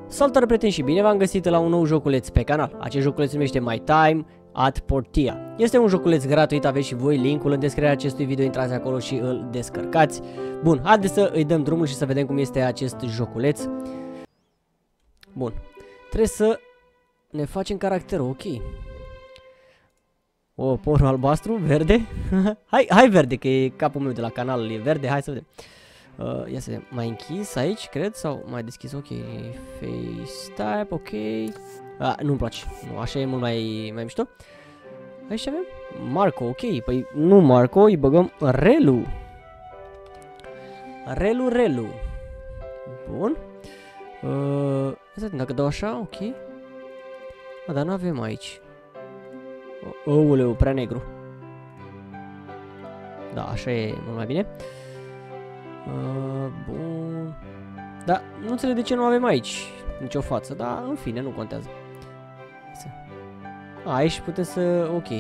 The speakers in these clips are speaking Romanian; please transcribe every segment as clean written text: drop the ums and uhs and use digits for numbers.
Salutare prieteni și bine v-am găsit la un nou joculeț pe canal. Acest joculeț se numește My Time at Portia. Este un joculeț gratuit, aveți și voi linkul în descrierea acestui video, intrați acolo și îl descărcați. Bun, haideți să îi dăm drumul și să vedem cum este acest joculeț. Bun, trebuie să ne facem caracterul, ok. O, porul albastru, verde. hai verde, că e capul meu de la canal, e verde, hai să vedem. Ia să vedem, mai închis aici, cred, sau mai deschis, ok, face type, ok. Nu-mi place, nu, așa e mult mai mișto. Aici avem Marco, ok, păi nu Marco, îi băgăm Relu. Relu. Bun. Ia să vedem, dacă dau așa, ok. Dar nu avem aici. Ouleu, prea negru. Da, așa e mult mai bine. Bun. Da, nu înțeleg de ce nu avem aici nicio față, dar în fine, nu contează. Aici putem să... ok.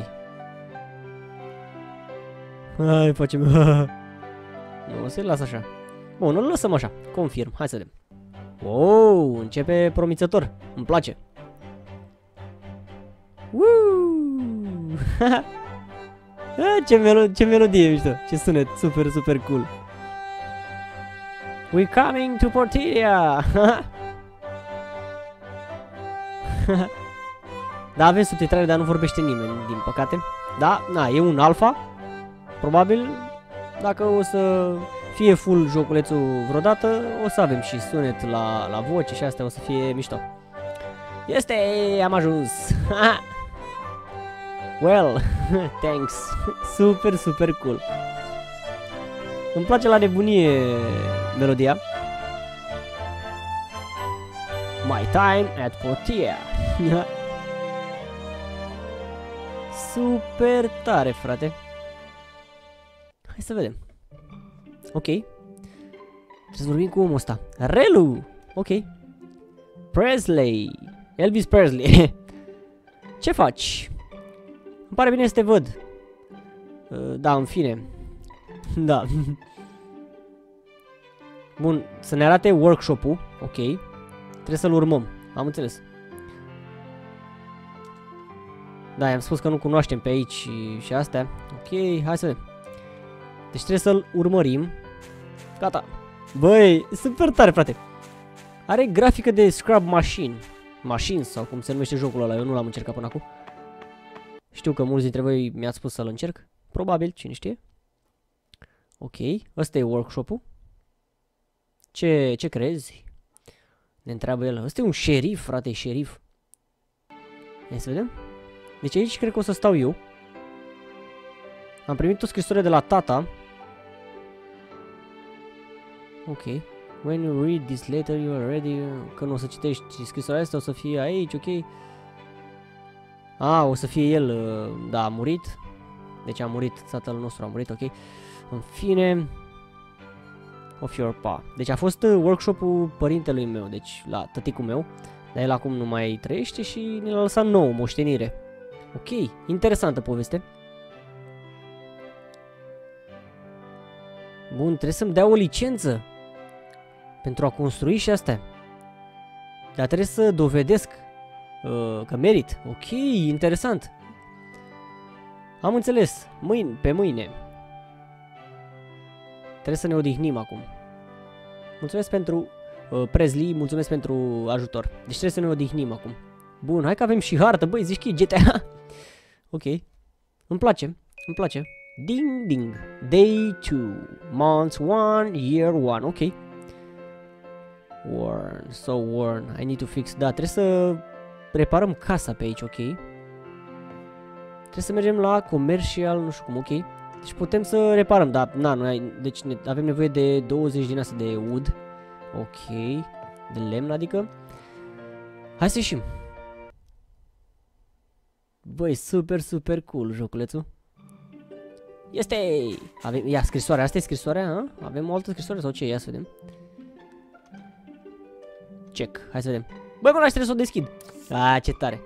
Hai, facem... Nu, se lasă așa. Bun, îl lăsăm așa, confirm, hai să vedem. Wow, începe promițător, îmi place. Ce melodie mișto, ce sunet, super cool. We're coming to Portia. Da, avem subtitrare, dar nu vorbește nimeni, din păcate. Da, na, e un alpha. Probabil, dacă o să fie full joculețul vreodată, o să avem și sunet la voce și astea o să fie mișto. Este, am ajuns. Well, thanks. Super cool. Îmi place la nebunie melodia. My Time at Portia. Super tare, frate. Hai să vedem. Ok. Trebuie să vorbim cu omul ăsta. Relu. Ok. Presley. Elvis Presley. Ce faci? Îmi pare bine să te văd. Da, în fine. Da. Bun, să ne arate workshop-ul. Ok. Trebuie să-l urmăm. Am înțeles. Da, i-am spus că nu cunoaștem pe aici și astea. Ok, hai să vedem. Deci trebuie să-l urmărim. Gata. Băi, super tare, frate. Are grafică de Scrub Machine. Machines, sau cum se numește jocul ăla. Eu nu l-am încercat până acum. Știu că mulți dintre voi mi-ați spus să-l încerc. Probabil, cine știe. Ok, ăsta e workshop-ul. Ce crezi? Ne întreabă el. Ăsta e un șerif, frate, șerif. Hai să vedem. Deci aici cred că o să stau eu. Am primit o scrisoare de la tata. Ok. When you read this letter, you are ready. Când o să citești scrisoarea asta, o să fie aici, ok. O să fie el, da, a murit. Deci a murit, tatăl nostru a murit, ok. În fine. Of your pa. Deci a fost workshop-ul părintelui meu, deci la tăticul meu. Dar el acum nu mai trăiește și ne l-a lăsat nouă, moștenire. Ok, interesantă poveste. Bun, trebuie să-mi dea o licență pentru a construi și astea. Dar trebuie să dovedesc că merit. Ok, interesant. Am înțeles. Pe mâine. Trebuie să ne odihnim acum. Mulțumesc pentru Presley, mulțumesc pentru ajutor. Deci trebuie să ne odihnim acum. Bun, hai că avem și hartă, băi, zici că e GTA. Ok. Îmi place. Ding. Day 2. Months 1, year 1. Ok. Worn, so worn. I need to fix. Da, trebuie să reparăm casa pe aici, ok. Trebuie să mergem la comercial, nu știu cum, ok. Deci putem să reparăm, dar deci avem nevoie de 20 din asta de wood. Ok. De lemn, adică. Hai să ieșim. Băi, super cool joculețul. Este! Ia scrisoarea, asta e scrisoarea, a? Avem o altă scrisoare sau ce? Ia să vedem. Check, hai să vedem. Băi, mă, trebuie să o deschid. Ce tare.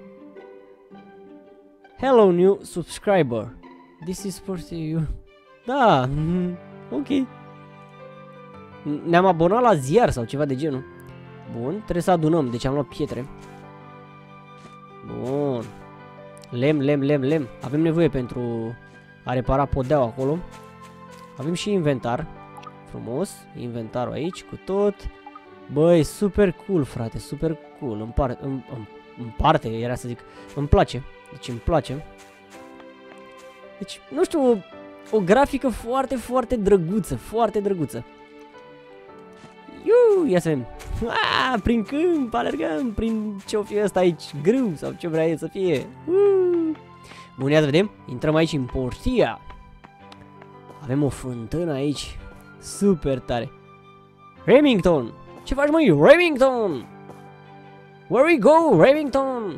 Hello, new subscriber. This is for you. Da, ok. Ne-am abonat la ziar sau ceva de genul. Bun, trebuie să adunăm, deci am luat pietre. Bun. Lemn. Avem nevoie pentru a repara podeaua acolo. Avem și inventar. Frumos. Inventarul aici cu tot. Băi, super cool, frate, super cool. În parte, era să zic. Îmi place. Deci îmi place. Deci, nu știu, o grafică foarte, foarte drăguță. Foarte drăguță. Ia să vedem. Prin câmp, alergăm, prin ce-o fi ăsta aici, grâu sau ce vrea el să fie. Bun, ia să vedem. Intrăm aici în Portia. Avem o fântână aici. Super tare. Remington! Ce faci, măi? Remington! Where we go, Remington?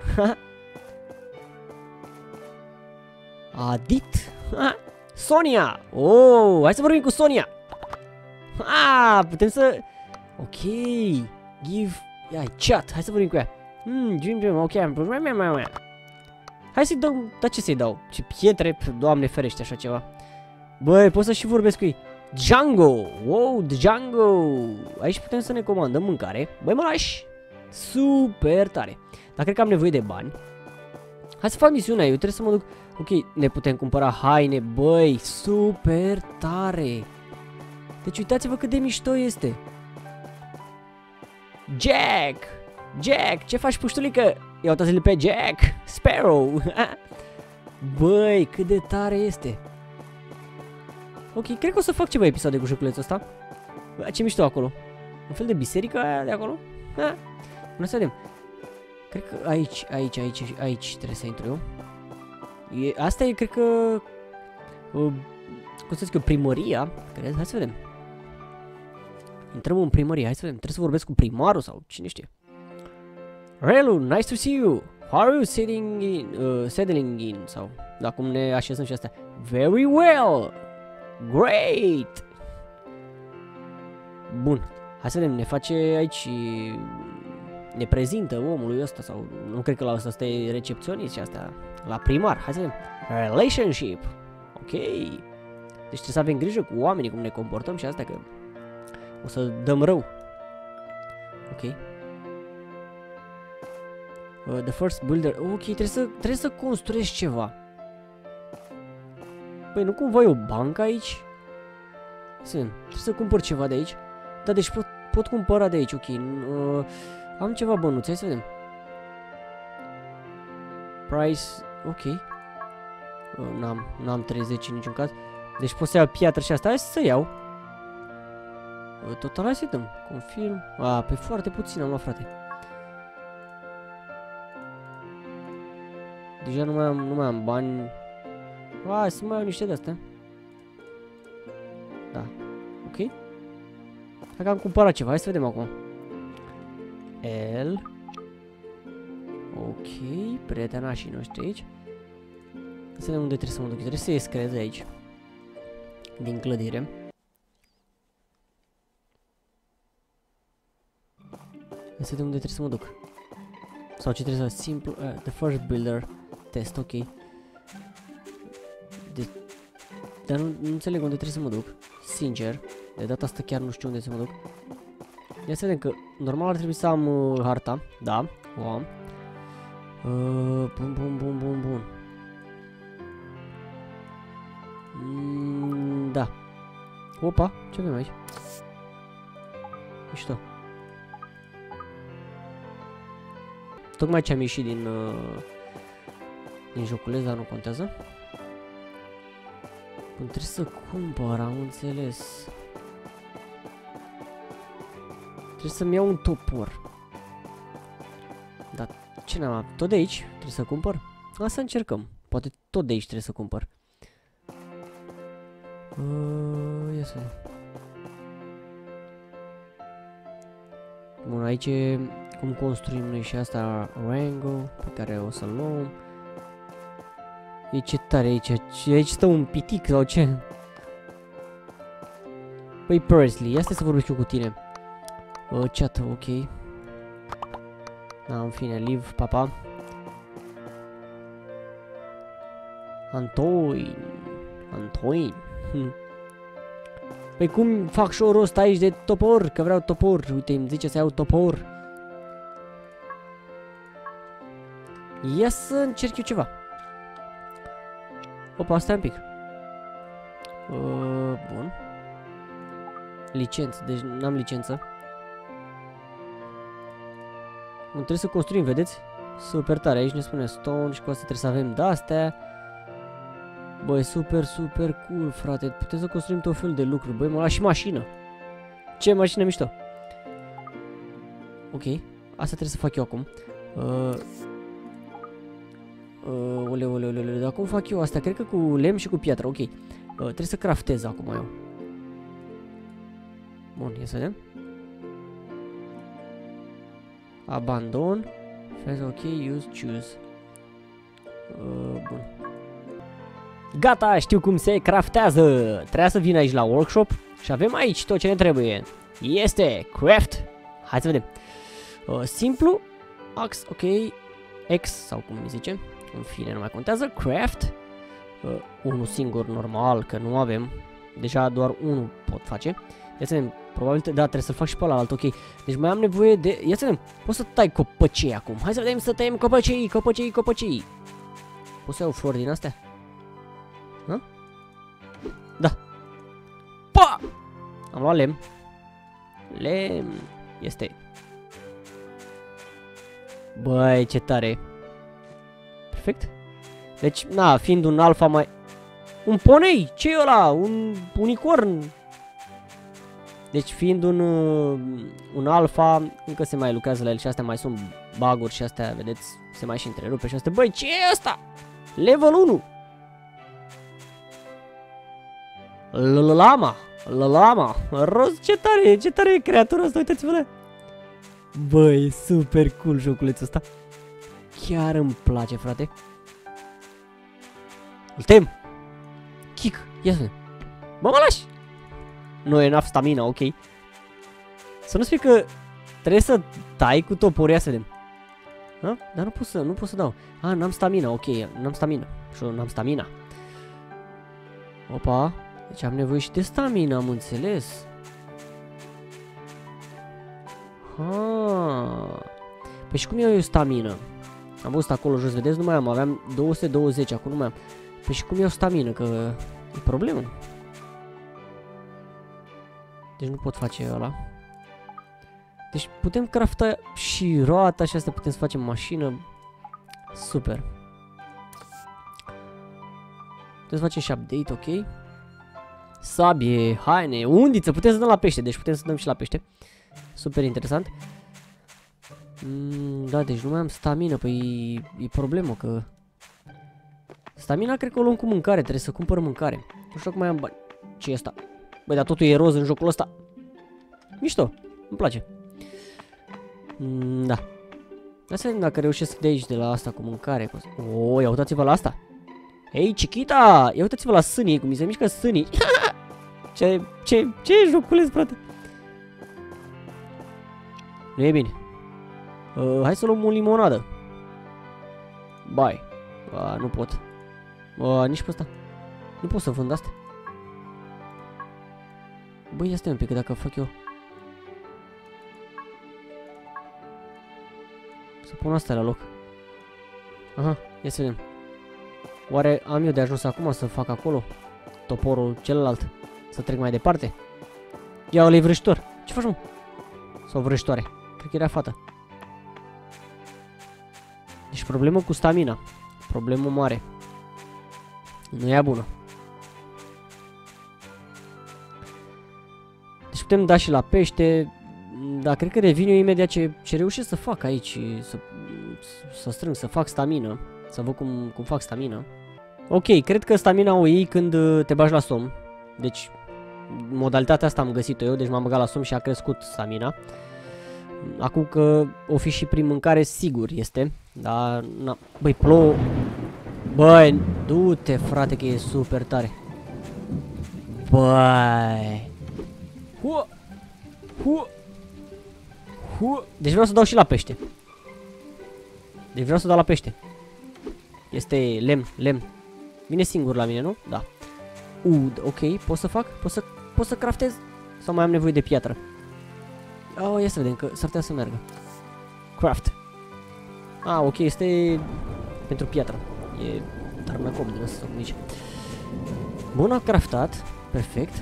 Adit? Sonia! Oh, hai să vorbim cu Sonia. Putem să... Ok. Give... Ia, chat. Hai să vorbim cu ea. Dream, ok. Hai să-i dau... Dar ce să-i dau? Ce pietre? Doamne ferește așa ceva. Băi, pot să și vorbesc cu ei. Django! Wow, Django! Aici putem să ne comandăm mâncare. Băi, mă lași! Super tare! Dar cred că am nevoie de bani. Hai să fac misiunea, eu trebuie să mă duc... Ok, ne putem cumpăra haine. Băi, super tare! Deci uitați-vă cât de mișto este. Jack! Jack, ce faci, puștulică? Ia uitați-l pe Jack! Sparrow! Băi, cât de tare este! Ok, cred că o să fac ceva episoade cu joculețul ăsta. Ce mișto acolo. Un fel de biserică aia de acolo. Bună să vedem. Cred că aici trebuie să intru eu. Asta e, cred că... cum să zic eu, primăria. Cred? Hai să vedem. Intrăm în primărie, hai să vedem. Trebuie să vorbesc cu primarul sau cine știe. Relu, nice to see you. How are you settling in? Sau, da, cum ne așezăm și astea. Very well. Great! Bun, hai să vedem, ne face aici, ne prezintă omului ăsta sau, nu cred că la ăsta e recepționist și asta, la primar, hai să vedem, relationship, ok, deci trebuie să avem grijă cu oamenii, cum ne comportăm și asta, că o să dăm rău, ok, the first builder, ok, trebuie să construiești ceva. Păi nu cumva e o bancă aici? Trebuie să cumpăr ceva de aici. Da, deci pot cumpăra de aici, ok. Am ceva bănuți, hai să vedem. Price, ok. N-am 30 în niciun caz. Deci pot să iau piatră și asta, hai să iau. Total, hai să dăm. Confirm. Pe foarte puțin am luat, frate. Deja nu mai am bani. Să mai iau niște de-astea. Da. Ok. Hai că am cumpărat ceva. Hai să vedem acum. L. Ok. Prietenașii noștri aici. Să vedem unde trebuie să mă duc. Trebuie să ies, cred, de aici. Din clădire. Hai să vedem unde trebuie să mă duc. Sau ce trebuie să... Simplu... the first builder test. Ok. Dar nu înțeleg unde trebuie să mă duc. Sincer, de data asta chiar nu știu unde să mă duc. Ia să vedem că normal ar trebui să am harta. Da, o am. Bun. Da. Opa, ce avem aici? Mișto. Tocmai ce am ieșit din joculeț, dar nu contează. Trebuie să cumpăr, am înțeles. Trebuie să-mi iau un topor. Dar ce n-am? Tot de aici trebuie să cumpăr? Să încercăm. Poate tot de aici trebuie să cumpăr. Ia să vedem. Bun, aici e cum construim noi și asta Rango, pe care o să-l luăm. E ce tare aici, aici stă un pitic sau ce? Păi Presley, ia stai să vorbesc eu cu tine. Chat, ok. Da, în fine, leave, papa. Antoine. Păi cum fac șorul ăsta aici de topor? Că vreau topor, uite, îmi zice să iau topor. Ia să încerc eu ceva. Opa, stai un pic. Bun. Licență, deci n-am licență. Trebuie să construim, vedeți? Super tare, aici ne spune stone și cu asta trebuie să avem de-astea. Băi, super, super cool, frate. Putem să construim tot felul de lucruri. Băi, mă las și mașină. Ce mașină mișto. Ok, asta trebuie să fac eu acum. Dar cum fac eu asta? Cred că cu lemn și cu piatră, ok. Trebuie să craftez acum eu. Bun, ia să vedem. Abandon. Ok, use, choose. Bun. Gata, știu cum se craftează. Trebuia să vin aici la workshop și avem aici tot ce ne trebuie. Este craft. Hai să vedem. Simplu. Ax, ok. X sau cum îi zice. În fine, nu mai contează. Craft. Unul singur, normal, că nu avem. Deja doar unul pot face. Ia să vedem. Probabil, da, trebuie să-l fac și pe ălalt, ok. Deci mai am nevoie de... Ia să vedem. Poți să tai copăcei acum. Hai să vedem să tăiem copăcei, copăcei, copăcei. Poți să iau flori din astea? Ha? Da. Pa! Am luat lemn. Lemn. Este. Băi, ce tare. Perfect. Deci, na, fiind un alfa mai... Un ponei! Ce e ăla? Un unicorn? Deci, fiind un alfa, încă se mai lucrează la el și astea mai sunt bug-uri și astea, vedeți, se mai și întrerupe și astea. Băi, ce e ăsta? Level 1! Lama! Roz, ce tare e creatura asta, uitați-vă la ea. Băi, super cool joculețul ăsta. Chiar îmi place, frate. Îl tem. Kick, ia să vedem. Bă, mă lași! Nu e enough stamina, ok. Să nu-ți fie că trebuie să tai cu toporia, să vedem. Ha? Dar nu pot să dau. N-am stamina, ok, n-am stamina. Și n-am stamina. Opa, deci am nevoie și de stamina, am înțeles. Păi și cum iau eu stamina? Am văzut acolo jos, vedeți, nu mai am, aveam 220, acum nu mai am. Păi și cum iau stamina, că e problemă. Deci nu pot face ăla. Deci putem crafta și roata și asta, putem să facem mașină. Super. Putem să facem și update, ok. Sabie, haine, undiță, putem să dăm la pește, deci putem să dăm și la pește. Super interesant. Da, deci nu mai am stamina, păi e problemă că... Stamina cred că o luăm cu mâncare, trebuie să cumpăr mâncare. Nu știu cum mai am bani. Ce e asta? Băi, dar totul e roz în jocul ăsta. Mișto, îmi place. Da. Hai să vedem dacă reușesc de aici, de la asta cu mâncare. Ia uitați-vă la asta. Hei, Chiquita! Ia uitați-vă la sânii, cum mi se mișcă sânii. Ce joculeț, frate? Nu e bine. Hai să luăm o limonadă. Bai. Nu pot. Nici pe ăsta. Nu pot să vând asta. Băi, ia stai un pic, că dacă fac eu... Să pun asta la loc. Aha, ia să vedem. Oare am eu de ajuns acum să fac acolo toporul celălalt? Să trec mai departe? Ia, ăla-i vrăjitor. Ce faci, mă? Sau vrăjitoare? Cred că era fată. Deci problemă cu stamina. Problemă mare. Nu e bună. Deci putem da și la pește. Dar cred că revin eu imediat ce reușesc să fac aici. Să strâng, să fac stamina. Să văd cum fac stamina. Ok, cred că stamina o iei când te bagi la somn. Deci modalitatea asta am găsit-o eu. Deci m-am băgat la somn și a crescut stamina. Acum că o fi și prin mâncare, sigur este. Dar, na. Băi, plouă. Băi, du-te, frate, că e super tare. Băi. Deci vreau să dau și la pește. Deci vreau să dau la pește. Este lemn. Vine singur la mine, nu? Da. Ok, pot să fac? Pot să craftez? Sau mai am nevoie de piatră? Ia să vedem, că s-ar putea să meargă. Craft. Ok, este pentru piatră. E tarnacop din ăsta, nici. Bun, a craftat. Perfect.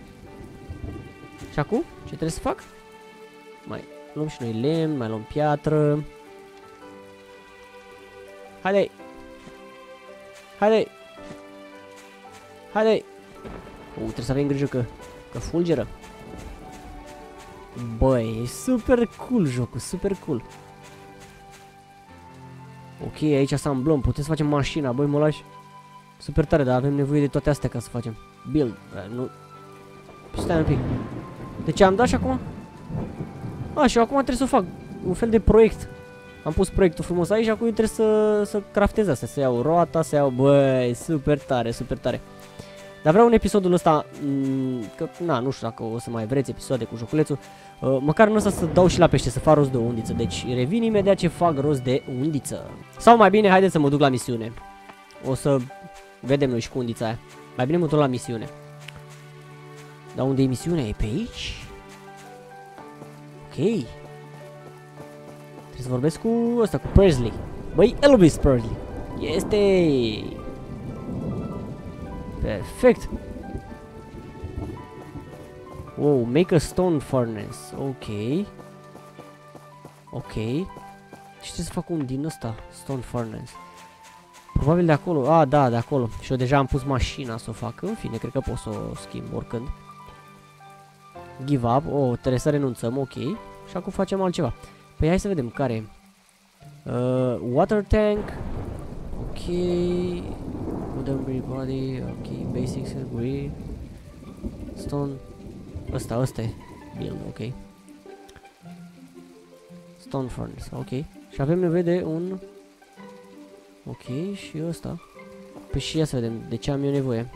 Și acum, ce trebuie să fac? Mai luăm și noi lemn, mai luăm piatră. Haide! Haide! Haide! Trebuie să avem grijă că fulgeră. Băi, e super cool jocul, super cool. Ok, aici asamblăm, putem să facem mașina, băi, mă lași. Super tare, dar avem nevoie de toate astea ca să facem build. Nu. Stai un pic. Deci am dat și acum? A, și acum trebuie să fac un fel de proiect. Am pus proiectul frumos aici și acum trebuie să craftez astea, să iau roata, să iau... Băi, super tare, super tare. Dar vreau în episodul ăsta, că, na, nu știu dacă o să mai vreți episoade cu joculețul, măcar în ăsta să dau și la pește, să fac rost de o undiță. Deci revin imediat ce fac rost de undiță. Sau mai bine, haideți să mă duc la misiune. O să vedem noi și cu undița aia. Mai bine mă duc la misiune. Dar unde e misiunea? E pe aici? Ok. Trebuie să vorbesc cu ăsta, cu Presley. Băi, Elvis Presley. Este... Perfect. Wow, make a stone furnace. Ok. Ok. Și trebuie să fac un din ăsta, stone furnace. Probabil de acolo. Ah, da, de acolo. Și eu deja am pus mașina să o fac. În fine, cred că pot să o schimb oricând. Give up. Oh, trebuie să renunțăm. Ok. Și acum facem altceva. Păi hai să vedem care. Water tank. Ok. Wooden body. Ok. Basics. Agree. Stone. Ăsta e. Build. Ok. Stone furnace. Ok. Și avem nevoie de un... Ok, și ăsta. Păi și ia să vedem de ce am eu nevoie.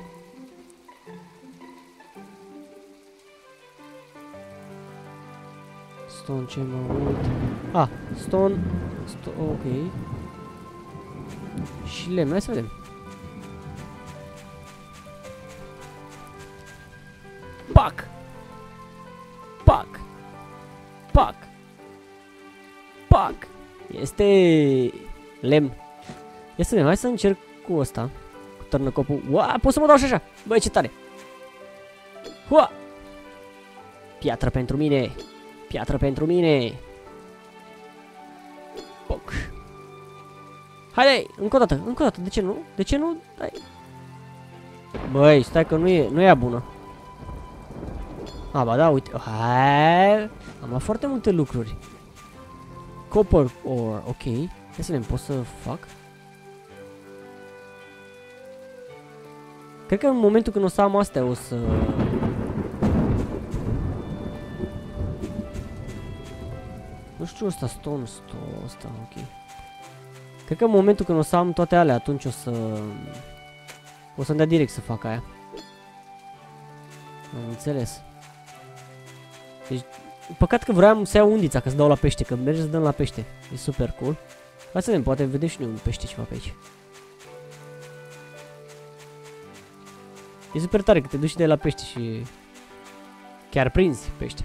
Stone, ce mă uit. Ah, stone. Ok. Și lemn, hai să vedem. Pac! Pac! Pac! Pac! Este lemn. Ia să vedem, hai să încerc cu ăsta. Cu tărnăcopul. Ua, pot să mă dau și așa. Băi, ce tare. Ua! Piatră pentru mine. Piatră pentru mine. Poc. Haide, încă o dată, încă o dată. De ce nu? De ce nu? Hai. Băi, stai că nu e bună. A, ba da, uite. Hai. Am luat foarte multe lucruri. Copper ore, ok. Ia să vedem, pot să fac? Cred că în momentul când o să am astea o să... Nu știu ăsta, stone, ăsta, ok. Cred că în momentul când o să am toate alea, atunci o să-mi dea direct să fac aia. Am înțeles. Deci, păcat că vreau să iau undița, ca să dau la pește, că merge să dăm la pește. E super cool. Hai să vedem, poate vedem și noi un pește ceva pe aici. E super tare că te duci de la pește și chiar prinzi pește.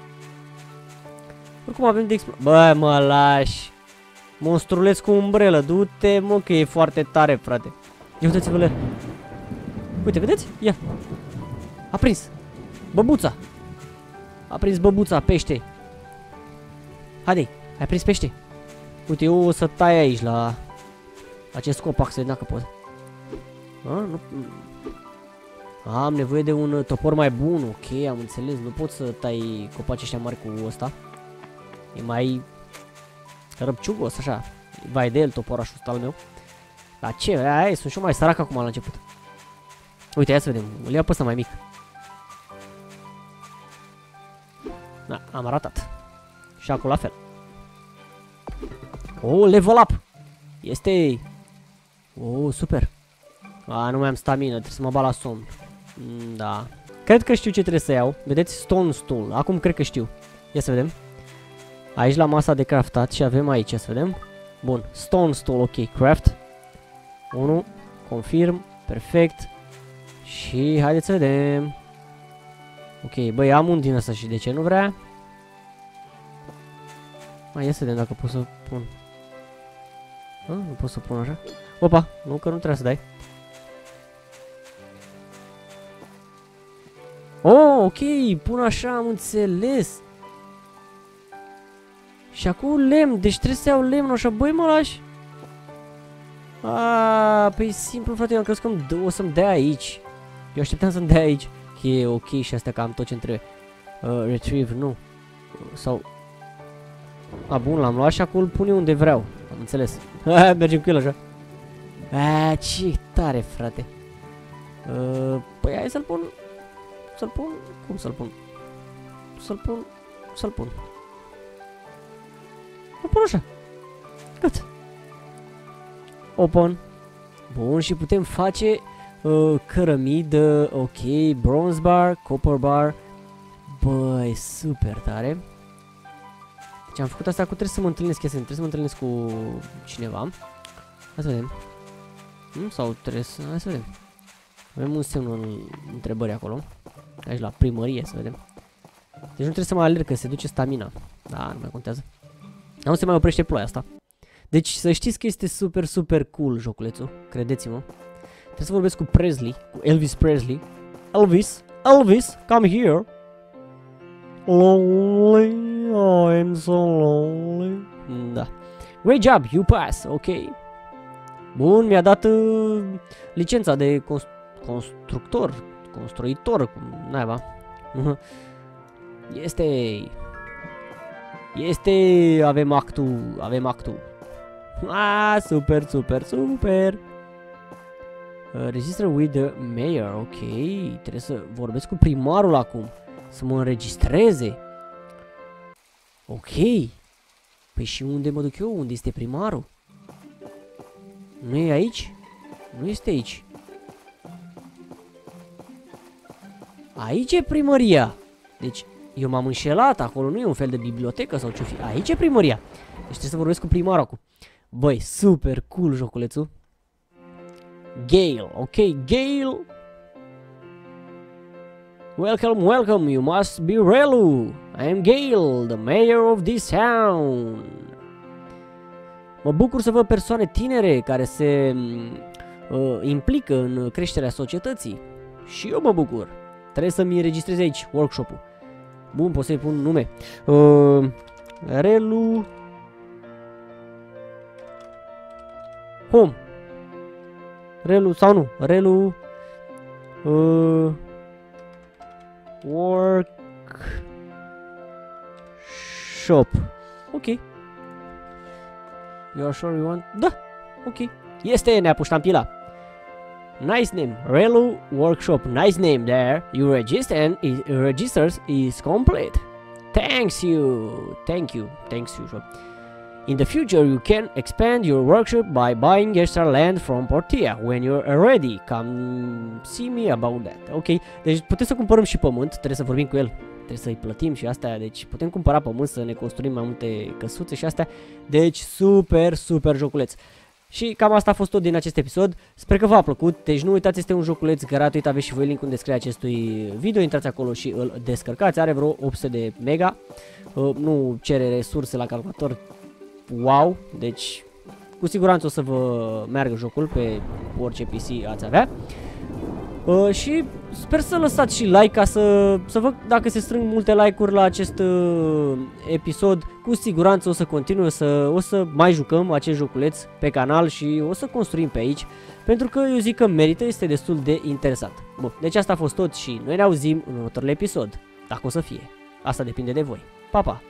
Oricum avem de explorat. Bă, mă lași. Monstruleț cu umbrelă. Du-te, mă, că e foarte tare, frate. Ia uitați-vă-le. Uite, vedeți? Ia. A prins. Băbuța. A prins băbuța, pește. Haide, ai prins pește. Uite, eu o să tai aici la acest copac, să vedem dacă pot. A, nu... Am nevoie de un topor mai bun, ok, am înțeles, nu pot să tai copacii ăștia mari cu ăsta. E mai răpciugos, așa. Vai de el toporașul ăsta al meu. Dar ce, aia, sunt și eu mai sărac acum la început. Uite, ia să vedem, îl iau pe ăsta mai mic. Da, am ratat. Și acolo la fel. Oh, level up! Este... Oh, super. A, nu mai am stamina, trebuie să mă bat la somn. Da. Cred că știu ce trebuie să iau. Vedeți? Stone stool. Acum cred că știu. Ia să vedem. Aici la masa de craftat și avem aici, să vedem. Bun. Stone stool, ok. Craft. 1. Confirm. Perfect. Și haideți să vedem. Ok, băi, am un din ăsta și de ce nu vrea? Mai ia să vedem dacă pot să pun. Nu pot să pun așa. Opa, nu, că nu trebuie să dai. Oh, ok, pun așa, am înțeles. Și acum lemn, deci trebuie să iau lemnul așa, băi, mă lași? Păi simplu, frate, eu am crezut că o să-mi dea aici. Eu așteptam să-mi dea aici. Ok, și astea că am tot ce-mi trebuie. Retrieve, nu. Sau... bun, l-am luat și acum îl pun eu unde vreau. Am înțeles. Mergem cu el așa. Ce tare, frate. Păi hai să-l pun. Să-l pun? Cum să-l pun? Să-l pun. Îl pun așa. Gata. Open. Bun, și putem face cărămidă, ok, bronze bar, copper bar. Băi, super tare. Deci am făcut asta cu trebuie să mă întâlnesc, trebuie să mă întâlnesc cu cineva. Hai să vedem. Sau trebuie să... Hai să vedem. Avem un semn în întrebări acolo. Aici la primărie, să vedem. Deci nu trebuie să mă alerg, că se duce stamina. Da, nu mai contează. Nu se mai oprește ploaia asta. Deci să știți că este super, super cool joculețul. Credeți-mă. Trebuie să vorbesc cu Presley, cu Elvis Presley. Elvis, come here. Lonely, I'm so lonely. Da. Great job, you pass, ok. Bun, mi-a dat licența de construitor, cum naiba. Avem actul. Super. Register with the mayor, ok. Trebuie să vorbesc cu primarul acum. Să mă înregistreze. Ok. Păi și unde mă duc eu? Unde este primarul? Nu e aici? Nu este aici. Aici e primăria. Deci eu m-am înșelat. Acolo nu e un fel de bibliotecă sau ce-o fi. Aici e primăria. Deci trebuie să vorbesc cu primarul acum. Băi, super cool joculețul. Gale, ok, Gale. Welcome, you must be Relu. I am Gale, the mayor of this town. Mă bucur să văd persoane tinere care se implică în creșterea societății. Și eu mă bucur. Trebuie să-mi înregistrez aici workshop-ul. Bun, pot să-i pun nume. Relu Home. Relu sau nu? Relu Workshop. Ok. You are sure you want? Da. Ok. Este, ne-a pus ștampila. Nice name. Relu Workshop. Nice name there. You register and registers is complete. Thank you. In the future, you can expand your workshop by buying extra land from Portia. When you're ready, come see me about that. Ok, deci putem să cumpărăm și pământ, trebuie să vorbim cu el, trebuie să-i plătim și astea, deci putem cumpăra pământ să ne construim mai multe căsuțe și astea. Deci super, super joculeț. Și cam asta a fost tot din acest episod. Sper că v-a plăcut. Deci nu uitați, este un joculeț gratuit. Aveți și voi linkul în descrierea acestui video. Intrați acolo și îl descărcați. Are vreo 800 de mega. Nu cere resurse la calculator. Wow, deci cu siguranță o să vă meargă jocul pe orice PC ați avea. Și sper să lăsați și like ca să văd dacă se strâng multe like-uri la acest episod. Cu siguranță o să continui, o să mai jucăm acest joculeț pe canal și o să construim pe aici. Pentru că eu zic că merită, este destul de interesant. Bun, deci asta a fost tot și noi ne auzim în următorul episod. Dacă o să fie. Asta depinde de voi. Pa, pa!